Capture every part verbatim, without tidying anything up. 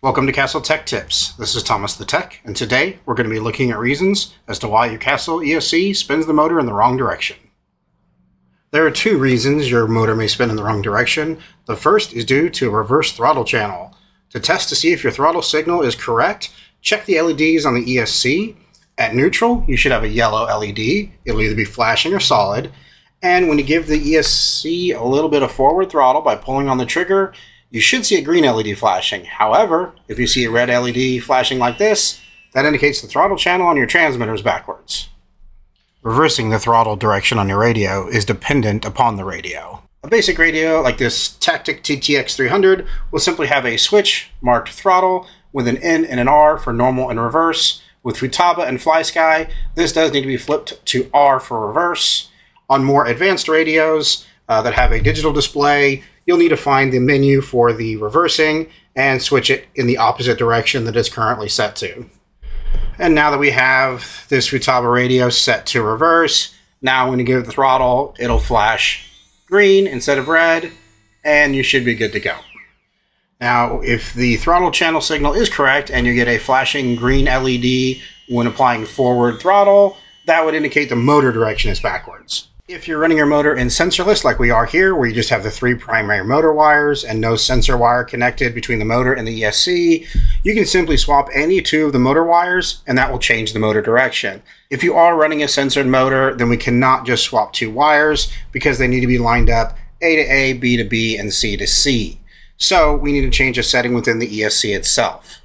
Welcome to Castle Tech Tips. This is Thomas the Tech, and today we're going to be looking at reasons as to why your Castle E S C spins the motor in the wrong direction. There are two reasons your motor may spin in the wrong direction. The first is due to a reverse throttle channel. To test to see if your throttle signal is correct, check the L E Ds on the E S C. At neutral, you should have a yellow L E D. It'll either be flashing or solid. And when you give the E S C a little bit of forward throttle by pulling on the trigger, you should see a green L E D flashing. However, if you see a red L E D flashing like this, that indicates the throttle channel on your transmitter is backwards. Reversing the throttle direction on your radio is dependent upon the radio. A basic radio like this Tactic T T X three hundred will simply have a switch marked throttle with an N and an R for normal and reverse. With Futaba and FlySky, this does need to be flipped to R for reverse. On more advanced radios uh, that have a digital display, you'll need to find the menu for the reversing and switch it in the opposite direction that it's currently set to. And now that we have this Futaba radio set to reverse, now when you give it the throttle, it'll flash green instead of red, and you should be good to go. Now, if the throttle channel signal is correct and you get a flashing green L E D when applying forward throttle, that would indicate the motor direction is backwards. If you're running your motor in sensorless like we are here, where you just have the three primary motor wires and no sensor wire connected between the motor and the E S C, you can simply swap any two of the motor wires and that will change the motor direction. If you are running a sensored motor, then we cannot just swap two wires because they need to be lined up A to A, B to B, and C to C. So we need to change a setting within the E S C itself.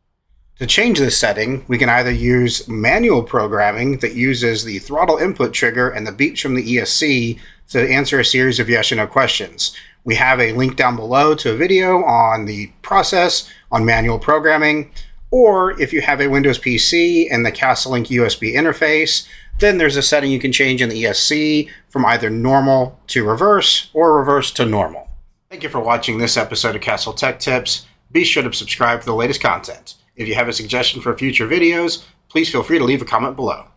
To change this setting, we can either use manual programming that uses the throttle input trigger and the beeps from the E S C to answer a series of yes or no questions. We have a link down below to a video on the process on manual programming, or if you have a Windows P C and the Castle Link U S B interface, then there's a setting you can change in the E S C from either normal to reverse or reverse to normal. Thank you for watching this episode of Castle Tech Tips. Be sure to subscribe for the latest content. If you have a suggestion for future videos, please feel free to leave a comment below.